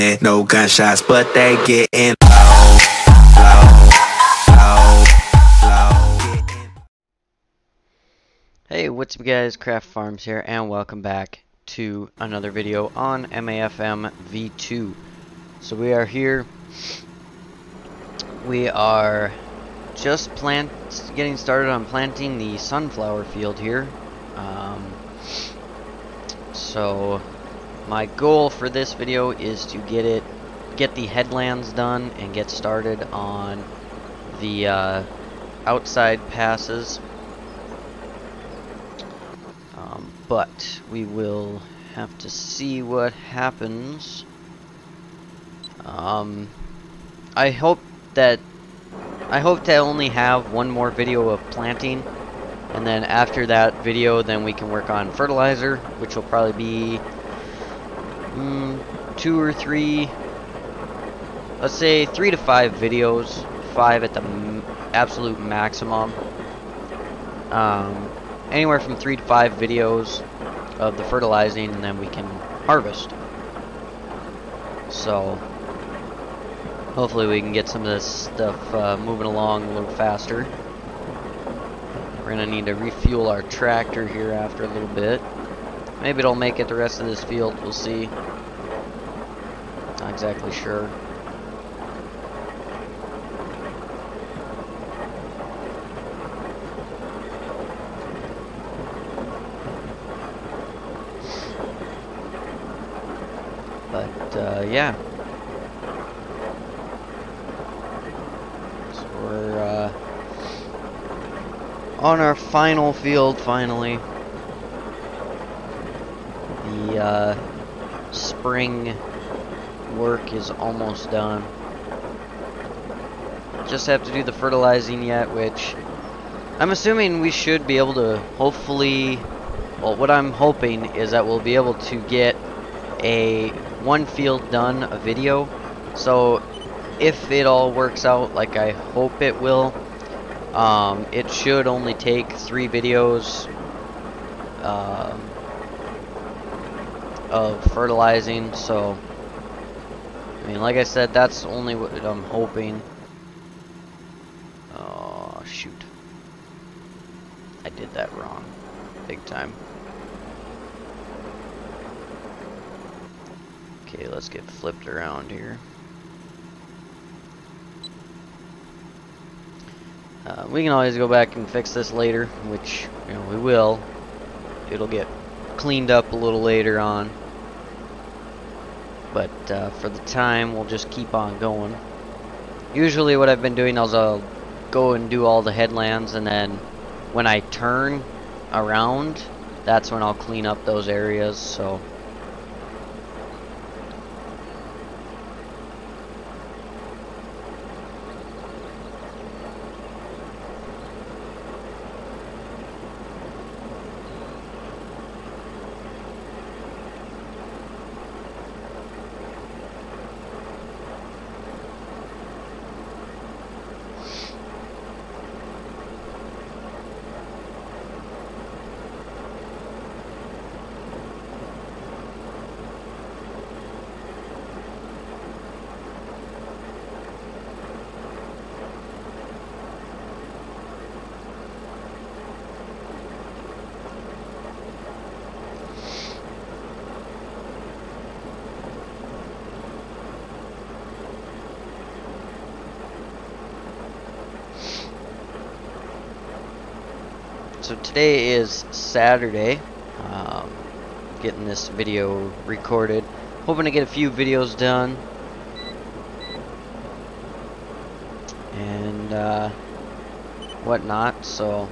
running, no gunshots, but they getting low, low, low, low. Hey, what's up guys, Craft Farms here, and welcome back to another video on MAFM V2. So we are here, we are just getting started on planting the sunflower field here. So my goal for this video is to get the headlands done and get started on the outside passes. But we will have to see what happens. I hope to only have one more video of planting, and then after that video then we can work on fertilizer, which will probably be 2 or 3, let's say 3 to 5 videos, 5 at the absolute maximum. Anywhere from 3 to 5 videos of the fertilizing, and then we can harvest. So hopefully we can get some of this stuff moving along a little faster. We're gonna need to refuel our tractor here after a little bit. Maybe it'll make it the rest of this field, we'll see. Not exactly sure. But yeah, so we're on our final field finally. The spring work is almost done. Just have to do the fertilizing yet, which I'm assuming we should be able to hopefully, well, what I'm hoping is that we'll be able to get one field done a video. So if it all works out like I hope it will, it should only take 3 videos of fertilizing. So I mean, like I said, that's only what I'm hoping. Oh shoot, I did that wrong big time. Okay, let's get flipped around here. We can always go back and fix this later, which, you know, we will. It'll get cleaned up a little later on. But for the time, we'll just keep on going. Usually what I've been doing is I'll go and do all the headlands, and then when I turn around, that's when I'll clean up those areas. So today is Saturday. Getting this video recorded, hoping to get a few videos done, and whatnot. So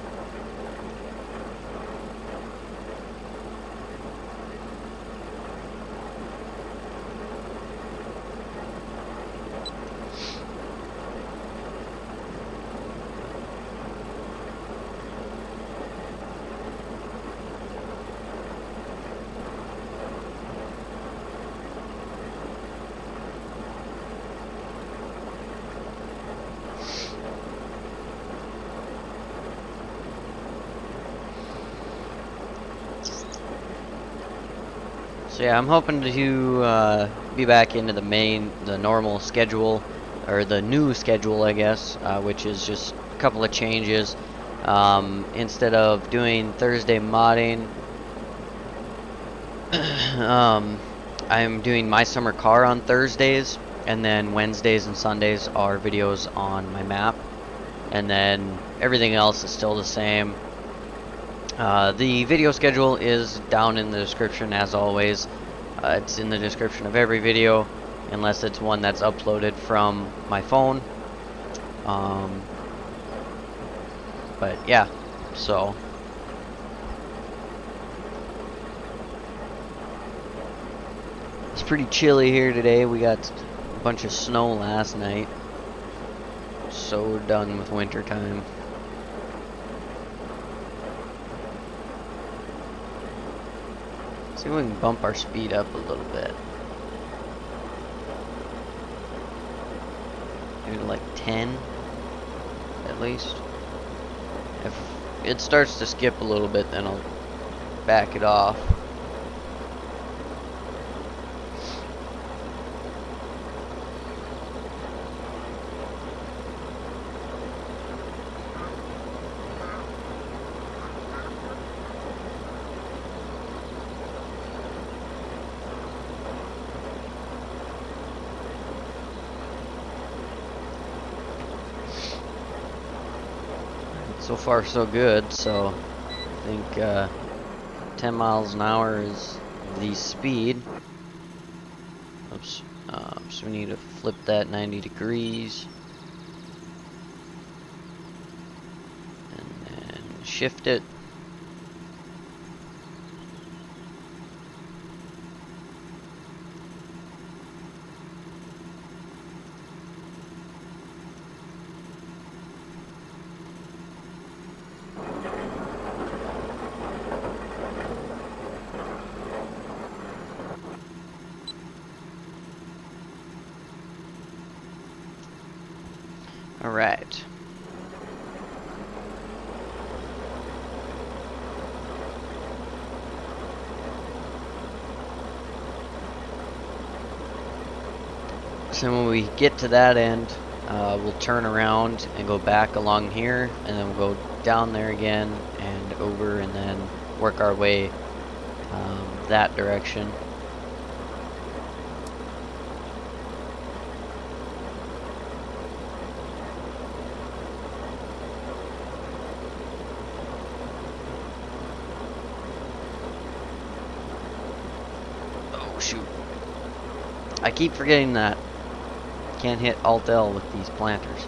So yeah, I'm hoping to be back into the normal schedule, or the new schedule, I guess, which is just a couple of changes. Instead of doing Thursday modding, I'm doing My Summer Car on Thursdays, and then Wednesdays and Sundays are videos on my map, and then everything else is still the same. The video schedule is down in the description as always. It's in the description of every video, unless it's one that's uploaded from my phone. But yeah, so it's pretty chilly here today. We got a bunch of snow last night. So done with winter time. See if we can bump our speed up a little bit. Maybe to like 10 at least. If it starts to skip a little bit, then I'll back it off. So far so good, so I think 10 miles an hour is the speed. Oops. So we need to flip that 90 degrees. And then shift it. All right. So when we get to that end, we'll turn around and go back along here, and then we'll go down there again and over, and then work our way that direction. Shoot. I keep forgetting that. Can't hit Alt L with these planters.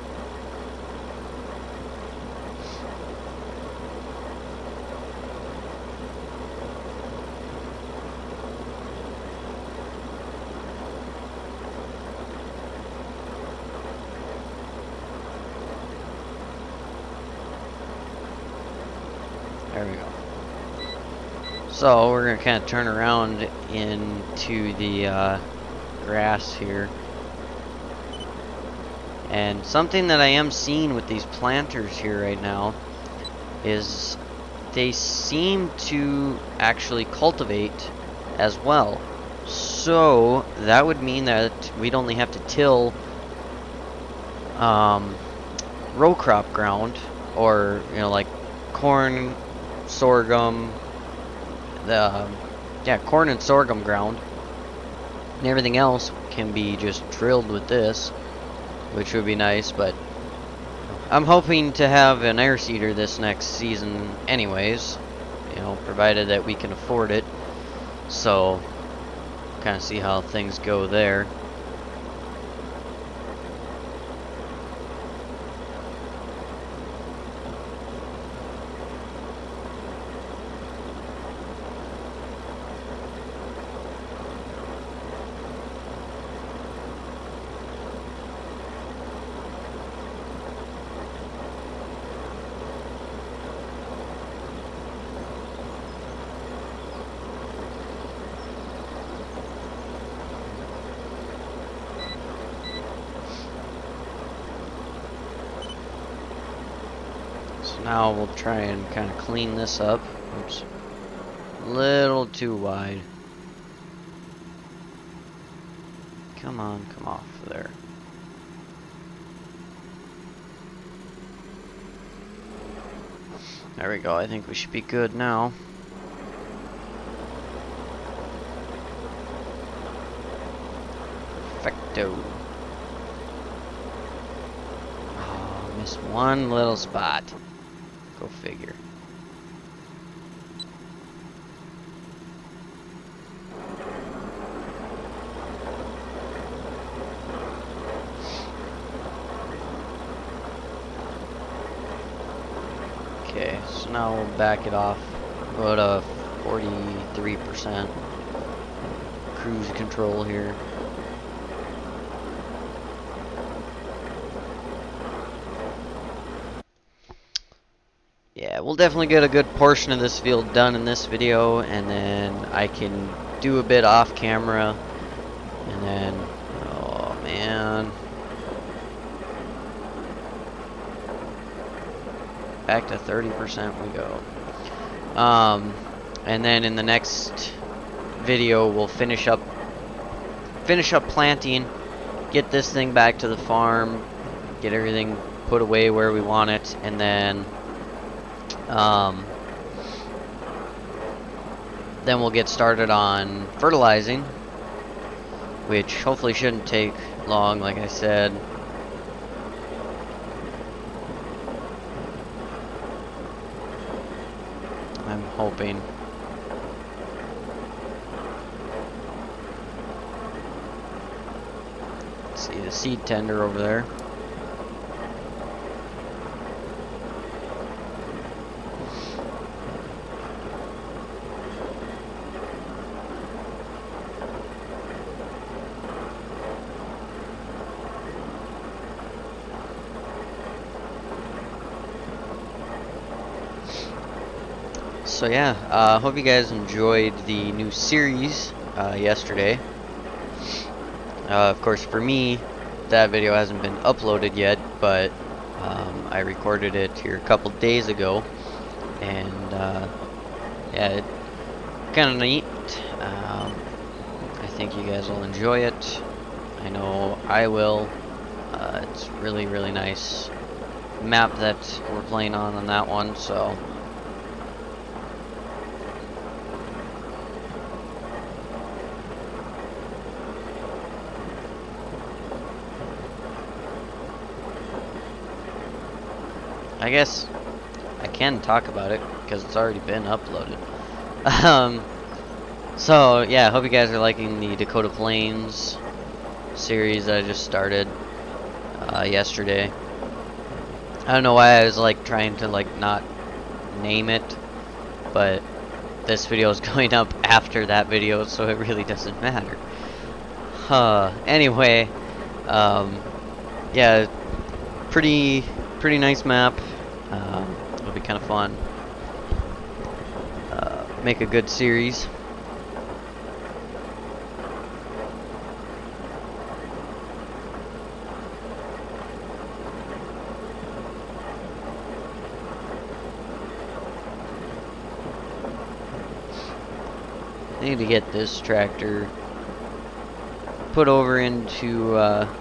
There we go. So we're going to kind of turn around into the grass here. And something that I am seeing with these planters here right now is they seem to actually cultivate as well. So that would mean that we'd only have to till row crop ground, or like corn, sorghum, corn and sorghum ground, and everything else can be just drilled with this, which would be nice. But I'm hoping to have an air seeder this next season anyways, provided that we can afford it. So kind of see how things go there. Now we'll try and kind of clean this up. Oops. A little too wide. Come on, come off there. There we go. I think we should be good now. Perfecto. Oh, missed one little spot. Go figure. Okay, so now we'll back it off. Go to 43% cruise control here. Yeah, we'll definitely get a good portion of this field done in this video, and then I can do a bit off camera, and then, oh man. Back to 30% we go. And then in the next video we'll finish up planting, get this thing back to the farm, get everything put away where we want it, and then we'll get started on fertilizing, which hopefully shouldn't take long, like I said. I'm hoping. Let's see the seed tender over there. So yeah, hope you guys enjoyed the new series yesterday. Of course, for me, that video hasn't been uploaded yet, but I recorded it here a couple days ago, and yeah, it's kind of neat. I think you guys will enjoy it. I know I will. It's really, really nice map that we're playing on that one, so. I guess I can talk about it because it's already been uploaded. So yeah, I hope you guys are liking the Dakota Plains series that I just started yesterday. I don't know why I was like trying to like not name it, but this video is going up after that video, so it really doesn't matter. Anyway, yeah, pretty nice map. It'll be kind of fun. Make a good series. I need to get this tractor put over into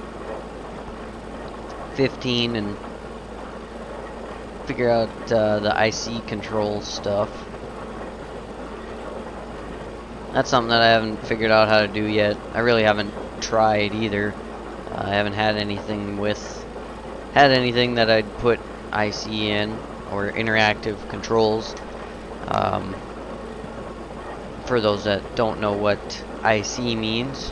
15 and figure out the IC control stuff. That's something that I haven't figured out how to do yet. I really haven't tried either. I haven't had anything that I'd put IC in, or interactive controls. For those that don't know what IC means.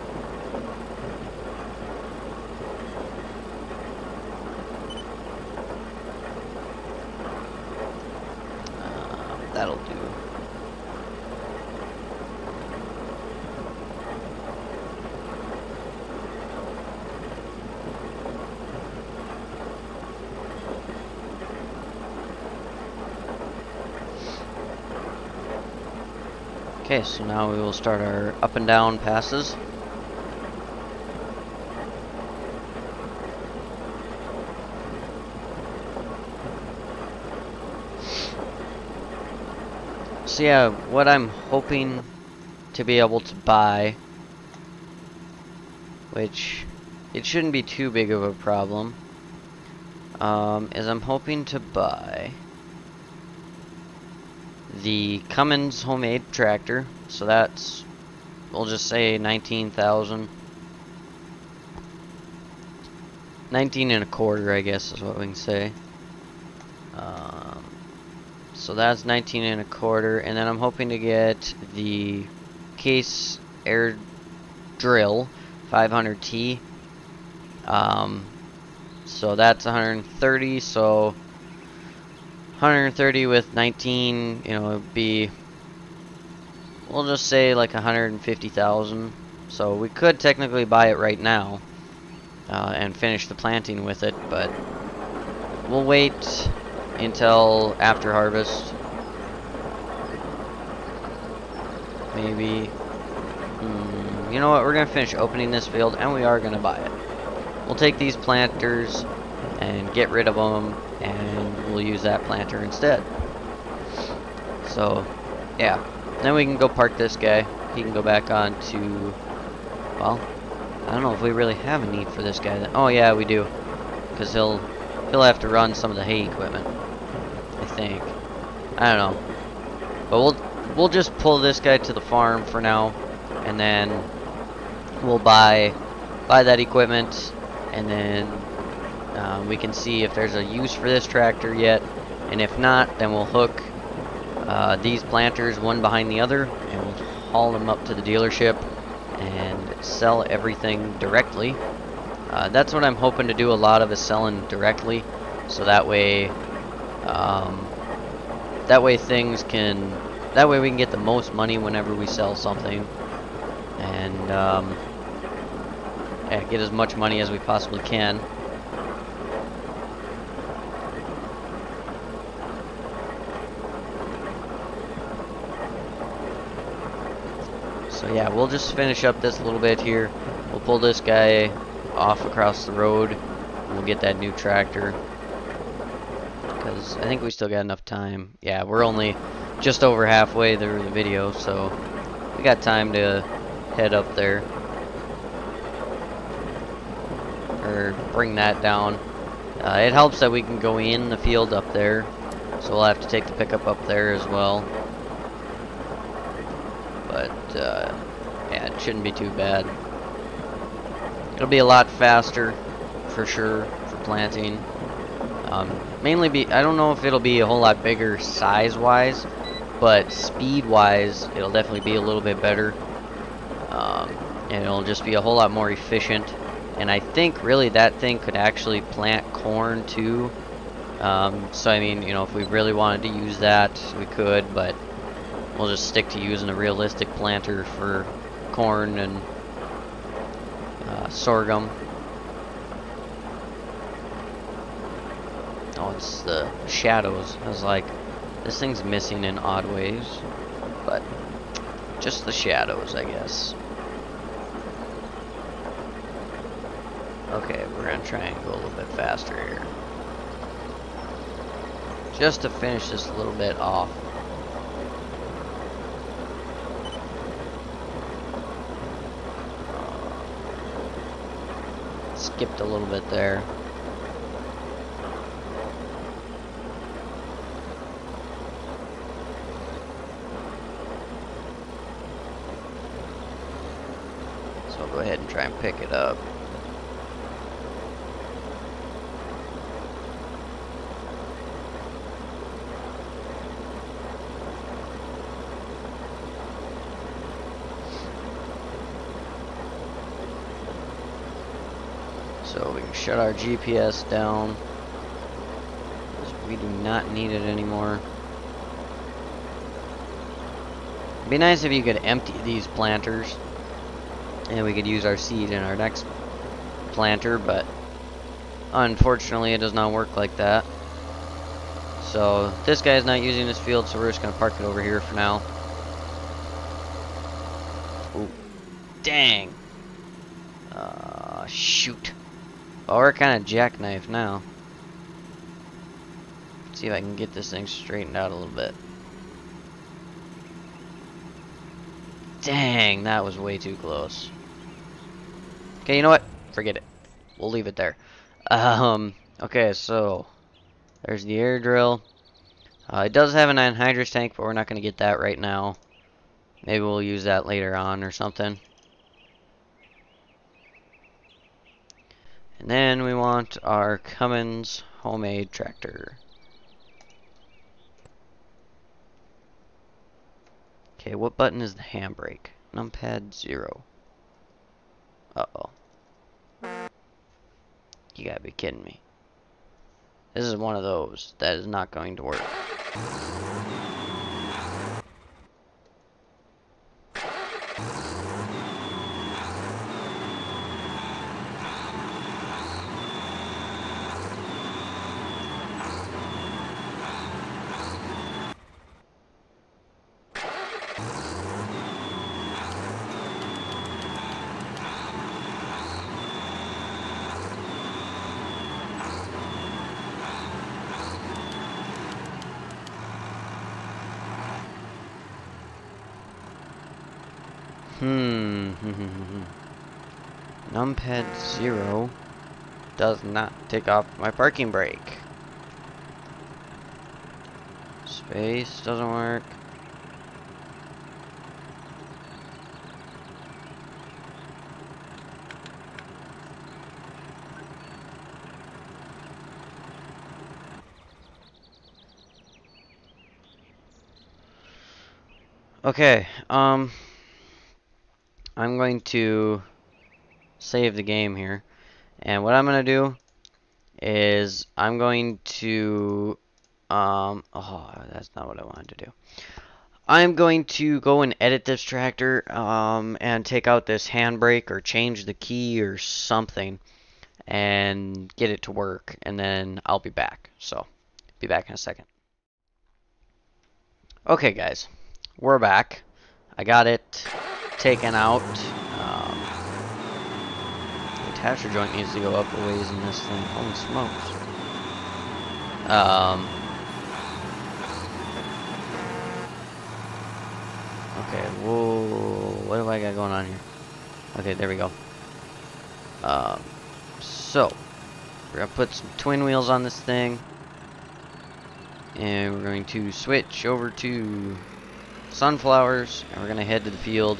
That'll do. Okay, so now we will start our up and down passes. So yeah, what I'm hoping to be able to buy which it shouldn't be too big of a problem, is I'm hoping to buy the Cummins homemade tractor. So that's, we'll just say 19,000. 19 and a quarter, I guess is what we can say. So that's 19 and a quarter, and then I'm hoping to get the Case Air Drill 500T. So that's 130. So 130 with 19, you know, it'd be, we'll just say like 150,000. So we could technically buy it right now and finish the planting with it, but we'll wait until after harvest. Maybe. You know what? We're gonna finish opening this field, and we are gonna buy it. We'll take these planters and get rid of them, and we'll use that planter instead. So, yeah. Then we can go park this guy. He can go back on to, well, I don't know if we really have a need for this guy. Oh yeah, we do, because he'll have to run some of the hay equipment, I think. I don't know, but we'll just pull this guy to the farm for now, and then we'll buy that equipment, and then we can see if there's a use for this tractor yet, and if not, then we'll hook these planters one behind the other, and we'll haul them up to the dealership and sell everything directly. That's what I'm hoping to do a lot of, is selling directly, so that way we can get the most money whenever we sell something, and yeah, get as much money as we possibly can. So yeah, we'll just finish up this little bit here. We'll pull this guy off across the road, and we'll get that new tractor, because I think we still got enough time. Yeah, we're only just over halfway through the video, so we got time to head up there, or bring that down. It helps that we can go in the field up there, so we'll have to take the pickup up there as well. But yeah, it shouldn't be too bad. It'll be a lot faster for sure for planting. Mainly I don't know if it'll be a whole lot bigger size wise, but speed wise it'll definitely be a little bit better, and it'll just be a whole lot more efficient. And I think really that thing could actually plant corn too. So I mean, you know, if we really wanted to use that, we could, but we'll just stick to using a realistic planter for corn and sorghum. Oh, it's the shadows. I was like, this thing's missing in odd ways, but just the shadows, I guess. Okay, we're gonna try and go a little bit faster here, just to finish this a little bit off. Skipped a little bit there. So I'll go ahead and try and pick it up. So we can shut our GPS down, because we do not need it anymore. It'd be nice if you could empty these planters, and we could use our seed in our next planter, but unfortunately it does not work like that. So this guy's not using this field, so we're just going to park it over here for now. Ooh, dang. Shoot. Oh, we're kind of jackknifed now. Let's see if I can get this thing straightened out a little bit. Dang, that was way too close. Okay, you know what? Forget it. We'll leave it there. Okay, so there's the air drill. It does have an anhydrous tank, but we're not going to get that right now. Maybe we'll use that later on or something. And then we want our Cummins homemade tractor. Okay, what button is the handbrake? Numpad 0. Uh-oh. You gotta be kidding me. This is one of those that is not going to work. Numpad 0 does not take off my parking brake. Space doesn't work. Okay, I'm going to save the game here, and what I'm going to do is I'm going to oh, that's not what I wanted to do. I'm going to go and edit this tractor and take out this handbrake or change the key or something and get it to work, and then I'll be back. So, be back in a second. Okay guys, we're back. I got it taken out. The attachment joint needs to go up a ways in this thing. Holy smokes. Okay, whoa, what do I got going on here? Okay, there we go. So, we're gonna put some twin wheels on this thing. And we're going to switch over to sunflowers, and we're going to head to the field.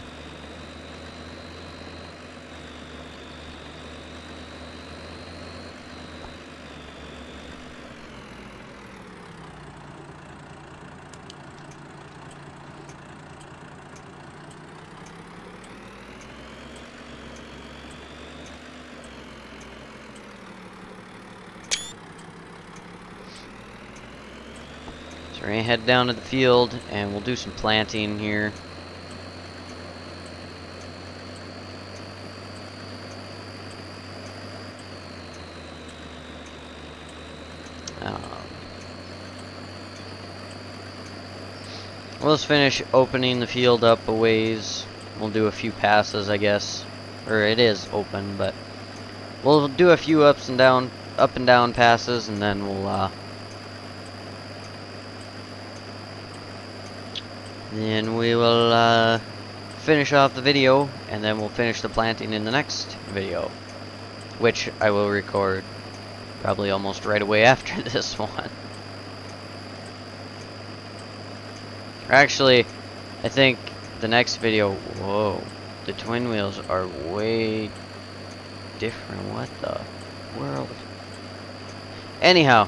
We're going to head down to the field, and we'll do some planting here. We'll just finish opening the field up a ways. We'll do a few passes, I guess. Or it is open, but we'll do a few up and down passes, and then we'll finish off the video, and then we'll finish the planting in the next video, which I will record probably almost right away after this one. Or actually, I think the next video, whoa, the twin wheels are way different. What the world? Anyhow,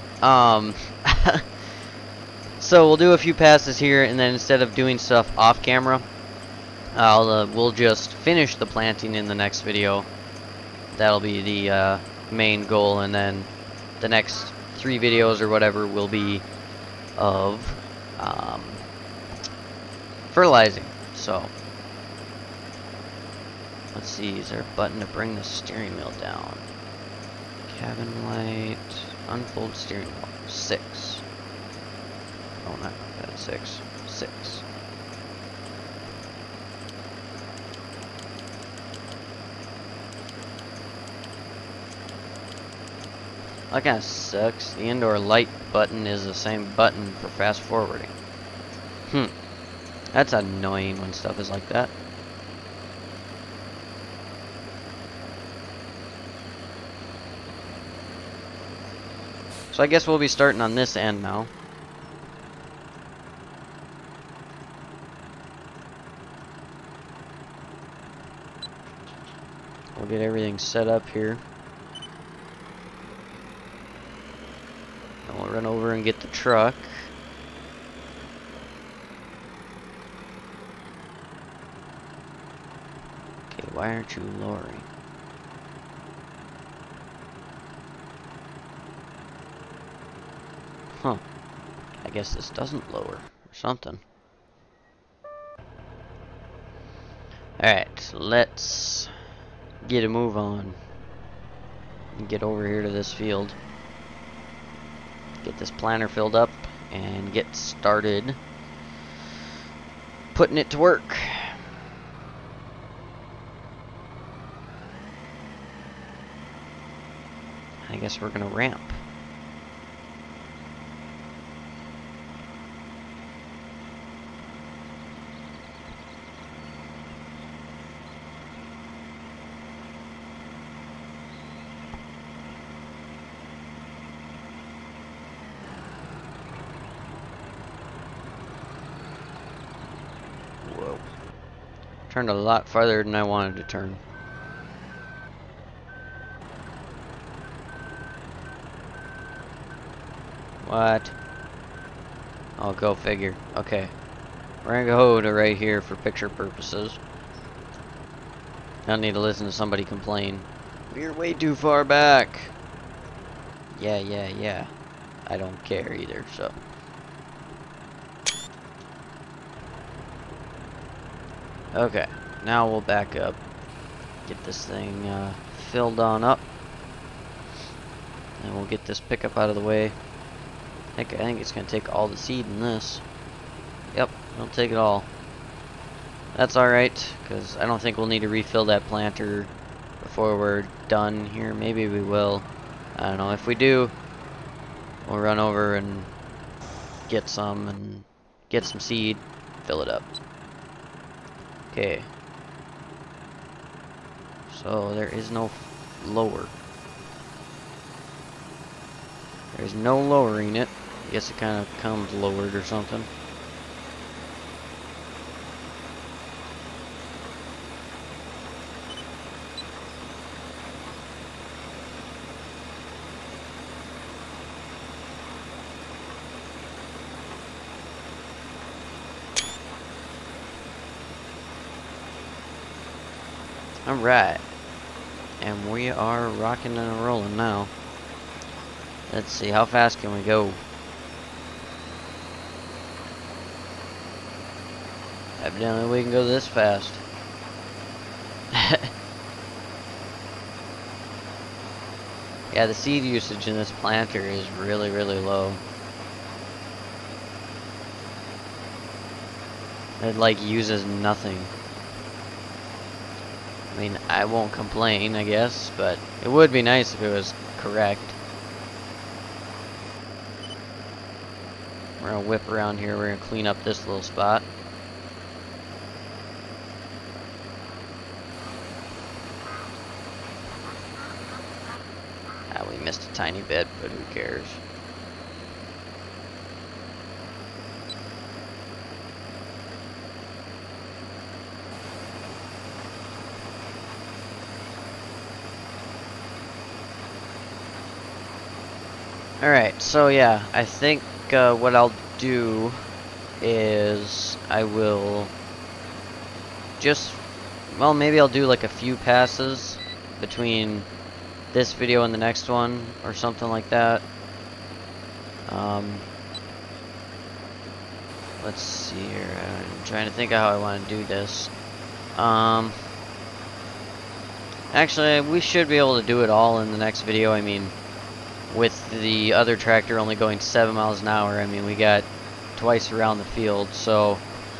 so we'll do a few passes here, and then instead of doing stuff off camera, we'll just finish the planting in the next video. That'll be the main goal, and then the next 3 videos or whatever will be of fertilizing. So let's see, is there a button to bring the steering wheel down? Cabin light, unfold steering wheel, 6. Oh, not that, 6. 6. That kind of sucks. The indoor light button is the same button for fast forwarding. That's annoying when stuff is like that. So I guess we'll be starting on this end now. We'll get everything set up here. And we'll run over and get the truck. Okay, why aren't you lowering? Huh. I guess this doesn't lower or something. Alright, let's get a move on and get over here to this field. Get this planter filled up and get started putting it to work. I guess we're gonna ramp. Whoa. Turned a lot farther than I wanted to turn. What? Oh, go figure. Okay. We're gonna go to right here for picture purposes. Don't need to listen to somebody complain. We're way too far back. Yeah. I don't care either, so. Okay, now we'll back up. Get this thing filled on up. And we'll get this pickup out of the way. I think it's going to take all the seed in this. Yep, it'll take it all. That's alright, because I don't think we'll need to refill that planter before we're done here. Maybe we will. I don't know. If we do, we'll run over and get some seed, fill it up. Okay. So there is no lower. There's no lowering it. I guess it kind of comes lowered or something. Alright. And we are rocking and rolling now. Let's see, how fast can we go? Evidently we can go this fast. Yeah, the seed usage in this planter is really, really low. It like uses nothing. I mean, I won't complain, I guess, but it would be nice if it was correct. We're gonna whip around here, we're gonna clean up this little spot. Ah, we missed a tiny bit, but who cares? Alright, so yeah, I think what I'll do is I will just, well, maybe I'll do like a few passes between this video and the next one or something like that. Let's see here, I'm trying to think of how I want to do this. Actually, we should be able to do it all in the next video. I mean, with the other tractor only going 7 miles an hour, I mean, we got twice around the field, so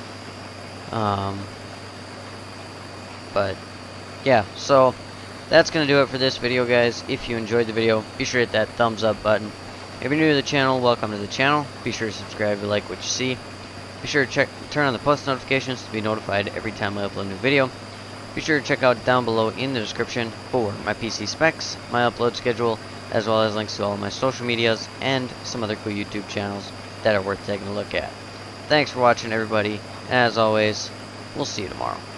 but yeah, so that's gonna do it for this video, guys. If you enjoyed the video, be sure to hit that thumbs up button. If you're new to the channel, welcome to the channel. Be sure to subscribe if you like what you see. Be sure to turn on the post notifications to be notified every time I upload a new video. Be sure to check out down below in the description for my PC specs, my upload schedule, as well as links to all of my social medias and some other cool YouTube channels that are worth taking a look at. Thanks for watching, everybody, and as always, we'll see you tomorrow.